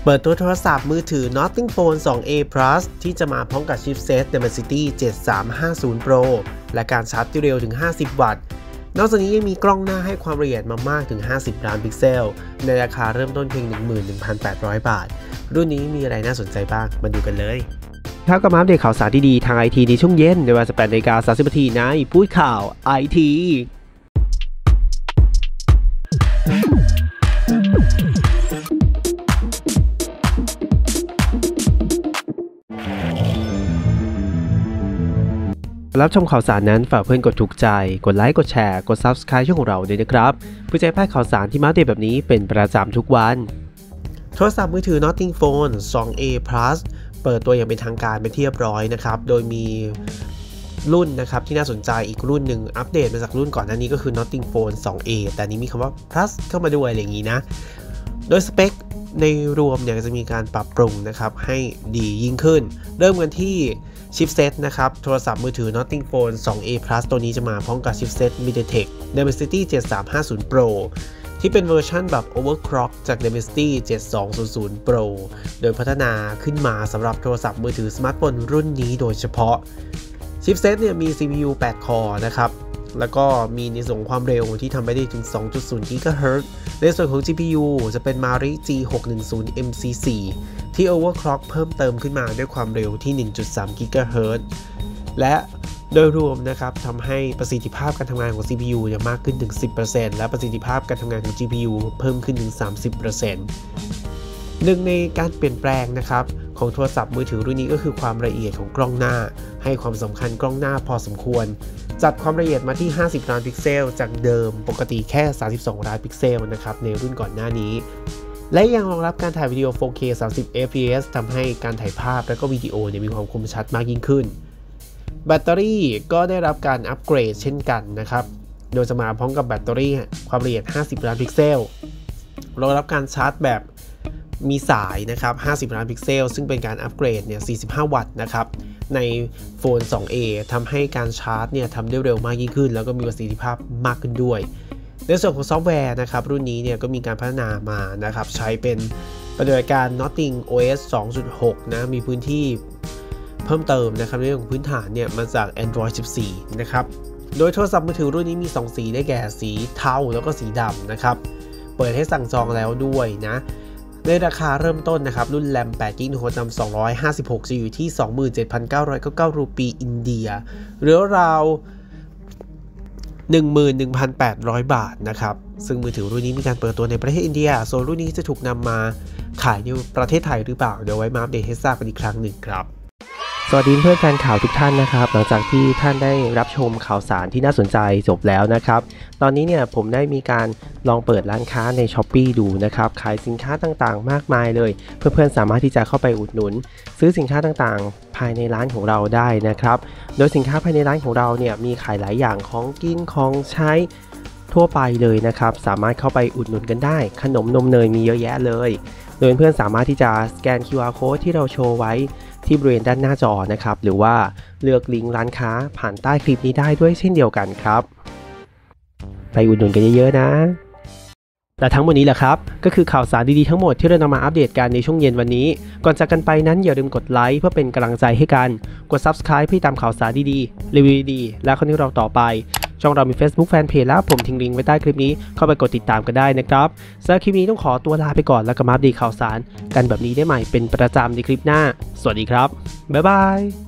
เปิดตัวโทรศัพท์มือถือ Nothing Phone 2A Plus ที่จะมาพร้อมกับชิปเซต Dimensity 7350 Pro และการชาร์จที่เร็วถึง50 วัตต์นอกจากนี้ยังมีกล้องหน้าให้ความละเอียดมามากถึง50 ล้านพิกเซลในราคาเริ่มต้นเพียง 11,800 บาทรุ่นนี้มีอะไรน่าสนใจบ้างมาดูกันเลยครับก็มาอัปเดตข่าวสารดีๆทาง IT ในช่วงเย็นในเวลา 18:30 นาทีในพูดข่าว ITรับชมข่าวสารนั้นฝากเพื่อนกดถูกใจกดไลค์กดแชร์กด Subscribe ช่องของเราด้วยนะครับเพื่อจะพลาดข่าวสารที่มาอัปเดตแบบนี้เป็นประจำทุกวันโทรศัพท์มือถือ Nothing Phone 2A Plus เปิดตัวอย่างเป็นทางการไปเรียบร้อยนะครับโดยมีรุ่นนะครับที่น่าสนใจอีกรุ่นหนึ่งอัปเดตมาจากรุ่นก่อนหน้านี้ก็คือ Nothing Phone 2A แต่นี้มีคำว่า Plus เข้ามาด้วยอะไรอย่างนี้นะโดยสเปคในรวมเนี่ยจะมีการปรับปรุงนะครับให้ดียิ่งขึ้นเริ่มกันที่ชิปเซตนะครับโทรศัพท์มือถือ Nothing Phone 2A Plus ตัวนี้จะมาพร้อมกับชิปเซต MediaTek Dimensity 7350 Pro ที่เป็นเวอร์ชันแบบ Overclock จาก Dimensity 7200 Pro โดยพัฒนาขึ้นมาสำหรับโทรศัพท์มือถือสมาร์ทโฟนรุ่นนี้โดยเฉพาะชิปเซตเนี่ยมี CPU 8 คอร์นะครับแล้วก็มีในส่วนความเร็วที่ทำได้ถึง 2.0 GHz ในส่วนของ GPU จะเป็น Mari G610 MC4 ที่ Overclock เพิ่มเติมขึ้นมาด้วยความเร็วที่ 1.3 GHz และโดยรวมนะครับทำให้ประสิทธิภาพการทำงานของ CPU มากขึ้นถึง 10% และประสิทธิภาพการทำงานของ GPU เพิ่มขึ้นถึง 30% หนึ่งในการเปลี่ยนแปลงนะครับของโทรศัพท์มือถือรุ่นนี้ก็คือความละเอียดของกล้องหน้าให้ความสำคัญกล้องหน้าพอสมควรจัดความละเอียดมาที่50 ล้านพิกเซลจากเดิมปกติแค่32 ล้านพิกเซลนะครับในรุ่นก่อนหน้านี้และยังรองรับการถ่ายวิดีโอ 4K 30 fps ทำให้การถ่ายภาพและก็วิดีโอมีความคมชัดมากยิ่งขึ้นแบตเตอรี่ก็ได้รับการอัปเกรดเช่นกันนะครับโดยจะมาพร้อมกับแบตเตอรี่ความละเอียด50 ล้านพิกเซลรองรับการชาร์จแบบมีสายนะครับ50 ล้านพิกเซลซึ่งเป็นการอัปเกรด45 วัตต์นะครับในโฟน 2A ทำให้การชาร์จทำได้เร็วมากยิ่งขึ้นแล้วก็มีประสิทธิภาพมากขึ้นด้วยในส่วนของซอฟต์แวร์นะครับรุ่นนี้ก็มีการพัฒนามานะครับใช้เป็นปฏิบัติการ Nothing OS 2.6 นะมีพื้นที่เพิ่มเติมนะครับในเรื่องของพื้นฐานมาจาก Android 14 นะครับโดยโทรศัพท์มือถือรุ่นนี้มี2สีได้แก่สีเทาแล้วก็สีดำนะครับเปิดให้สั่งจองแล้วด้วยนะในราคาเริ่มต้นนะครับรุ่นแรม8 GB โดย256จะอยู่ที่ 27,999 รูปีอินเดียหรือราว 11,800 บาทนะครับซึ่งมือถือรุ่นนี้มีการเปิดตัวในประเทศอินเดียส่วนรุ่นนี้จะถูกนำมาขายในประเทศไทยหรือเปล่าเดี๋ยวไว้มาอัปเดตให้ทราบกันอีกครั้งหนึ่งครับสวัสดีเพื่อนแฟนข่าวทุกท่านนะครับหลังจากที่ท่านได้รับชมข่าวสารที่น่าสนใจจบแล้วนะครับตอนนี้ผมได้มีการลองเปิดร้านค้าใน Shopee ดูนะครับขายสินค้าต่างๆมากมายเลยเพื่อนๆสามารถที่จะเข้าไปอุดหนุนซื้อสินค้าต่างๆภายในร้านของเราได้นะครับโดยสินค้าภายในร้านของเรามีขายหลายอย่างของกินของใช้ทั่วไปเลยนะครับสามารถเข้าไปอุดหนุนกันได้ขนมนมเนยมีเยอะแยะเลยโดยเพื่อนสามารถที่จะสแกน QR Code ที่เราโชว์ไว้ที่บริเวณด้านหน้าจอนะครับหรือว่าเลือกลิงก์ร้านค้าผ่านใต้คลิปนี้ได้ด้วยเช่นเดียวกันครับไปอุดหนุนกันเยอะๆนะและทั้งหมดนี้แหละครับก็คือข่าวสารดีๆทั้งหมดที่เรานำมาอัปเดตกันในช่วงเย็นวันนี้ก่อนจากกันไปนั้นอย่าลืมกดไลค์เพื่อเป็นกำลังใจให้กันกด Subscribe เพื่อตามข่าวสารดีๆรีวิวดีๆและคอนเทนต์เราต่อไปช่องเรามี Facebook Fanpage แล้วผมทิ้งลิงก์ไว้ใต้คลิปนี้เข้าไปกดติดตามกันได้นะครับสำหรับคลิปนี้ต้องขอตัวลาไปก่อนแล้วก็มาอัปเดตข่าวสารกันแบบนี้ได้ใหม่เป็นประจำในคลิปหน้าสวัสดีครับบ๊ายบาย